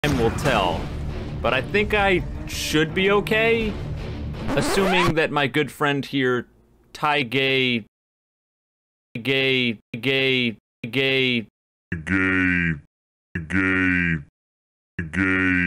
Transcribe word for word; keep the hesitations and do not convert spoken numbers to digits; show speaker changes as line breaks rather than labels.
Time will tell. But I think I should be okay, assuming that my good friend here, Ty Gay, Gay, Gay, Gay, Gay, Gay, Gay.